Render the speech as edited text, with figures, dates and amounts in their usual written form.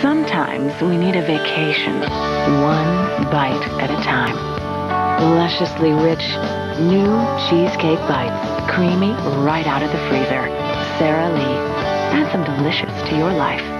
Sometimes we need a vacation, one bite at a time. Lusciously rich, new cheesecake bites, creamy right out of the freezer. Sara Lee, add some delicious to your life.